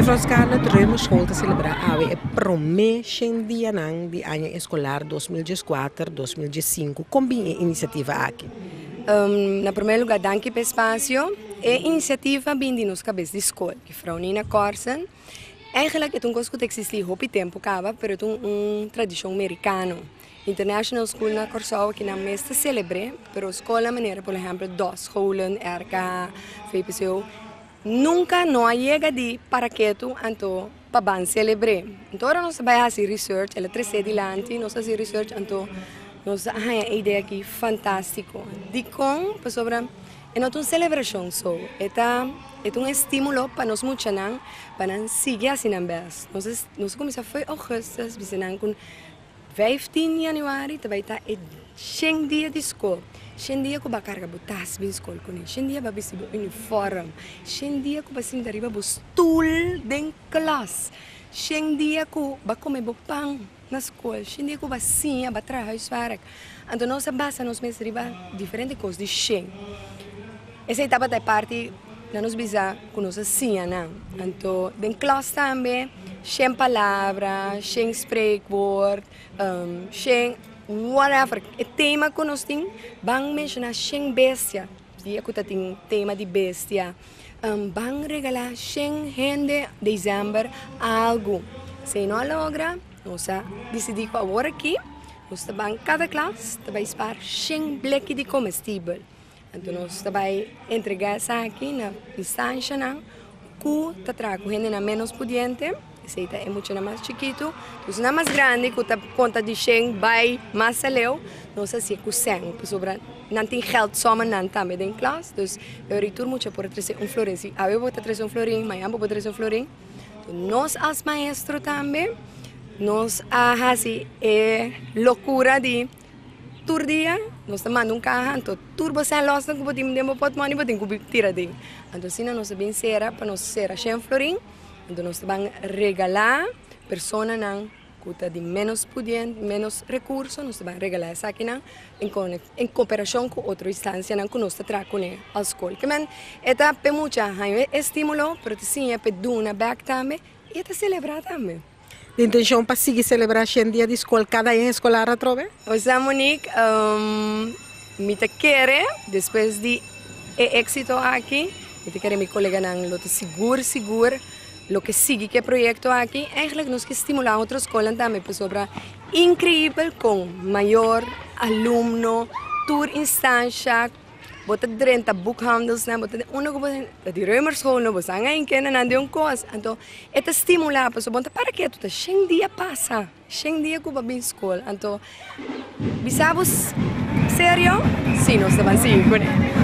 Juffrouw Scarlett, ruim school te celebrar a promessa dia nang di ano escolar 2004-2005. Como é a iniciativa aqui? Na primeiro lugar, danke pelo espaço. A iniciativa vem de nos cabeças de escola, que Frau Nina Corsen. Eigenlijk é coisa que existe há muito tempo, mas é uma tradição americana. International School na Corsau, que na mesta celebre, pero escola maneira, por exemplo, dos scholen, RK, VPCO, nunca não chega de para que tu anto para celebre. Então, nós vai fazer research, ela traz adiante, nós fazer research, então nós a ideia aqui fantástico. De com, sobre é uma celebração só, é um estímulo para nós muchanan, para seguir assim na vez. Nós começamos foi agosto, bisanang com 15 januari, vai estar 100 dias de escola. 100 dias que vai carregar botas de escola com ele. 100 dias vai vestir o uniforme. 100 dias que vai sentar riba o stool de classe. 100 dias que vai comer pão na escola. 100 dias que vai sim, vai trabalhar suara. Então nós basta nós mesmos riba diferentes coisas de 100. Essa etapa da parte na nos bisa que nós sim, não. Então, de classe também, 100 palavras, 100 spreekwoord, 100 whatever. O tema que nós temos, vamos mencionar 100 bestia. Dia que tem tema de bestia. Vamos regalar 100 gente de dezembro algo. Se não logra, nós decidimos agora aqui, nós vamos cada classe vai spar 100 bleques de comestível. Então nós vamos entregar isso aqui na instância, que traga gente menos pudiente. Esse é muito mais chiquito, os na mais grande, que a conta de 100 vai mais leu, nós assim com 100, sobre não tem geld soma não também em classe, então eu retorno muito por trazer florim, se eu vou trazer florim, amanhã vou trazer florim, nós as maestros também, nós assim loucura de tur dia, nós mandamos carro, então turbo sem loss, não podemos demo pot money, podemos tirar dentro, então assim nós bem será para nós ser 100 florim. Então nós vamos regalar pessoas que têm menos pudiente, menos recursos, nós vamos regalar isso aqui em cooperação com outra instância que nós trazemos à escola. Que é muito estímulo, mas sim é para dar back também e é celebrar também. A intenção para seguir celebrar 100 dias de escola, cada ano escolar a trove? O sea, Monique, me te quer, depois de êxito aqui, me te quer meu colega lo seguro, lo que sigue que proyecto aquí, eigenlijk nos que estimular otras escuelas también, pues sobre increíble con mayor alumno, tour instancia, bota 30 bookhandels, bota uno que de Römerschool, no bota ngayon kena nandi yung course, então esta estimula, pues bota para que tu 100 dias passa, 100 dias que vai escola, então bisabos serio, sim, nós estamos assim,